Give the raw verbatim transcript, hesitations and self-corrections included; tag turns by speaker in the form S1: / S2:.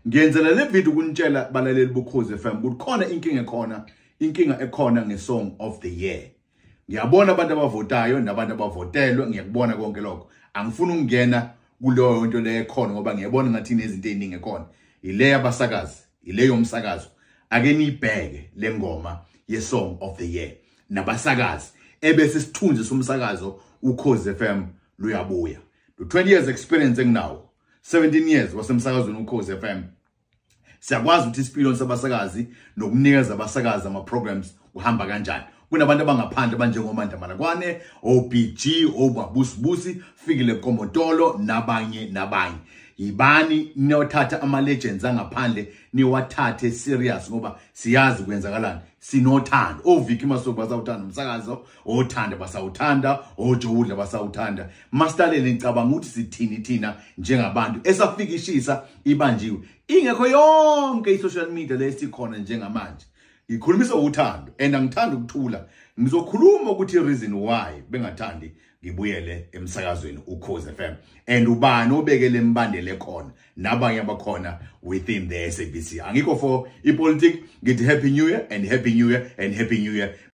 S1: ngiyenzela le video kunitshela balaleli bukhozi F M ukuthi khona inkinga ekhona inkinga ekhona ngesong of the year. Ngiyabona abantu abavotayo nabantu abavotelwe ngiyakubona konke lokho. Angifuni ukungena kuleyo nto le ekhona ngoba ngiyabona ngathi inezinto eziningi ekhona. Ile yabasakazi, ile yomsakazo. Ake nibheke le ngoma ye song of the year nabasakazi ebese sithunzi somsakazo ukhozi F M luyabuya. The twenty years experience enginawo, seventeen years wasemsakazweni ukhozi F M. Siyakwazi ukuthi isipilon sabasakazi nokunikeza abasakazi ama programs uhamba kanjani. Kunabantu abangaphandle banjengomanda Malakwane, O B G, obabusibusi, Fikile Komotolo nabanye nabanye. Yibani niyothatha ama legends angaphandle niwathathe serious ngoba siyazi kwenzakalani. Sinothando. OViki Masuku basawuthanda umsakazo, othanda basawuthanda, oJowudla basawuthanda. Mastalele ngicabanga ukuthi sithini thina njengabantu esafikishisa ibanjiwe. Ingekho yonke i-social media lesikhona njengamanje. Ngikhulumisa uthando and angithanda ukuthula. Ngizokhuluma ukuthi reason why bengathandi ngibuyele emsakazweni ukhozi F M and ubani obekele imbandele khona nabanye abakhona within the S A B C. Angikho for ipolitics. Ngithi happy new year and happy new year and happy new year.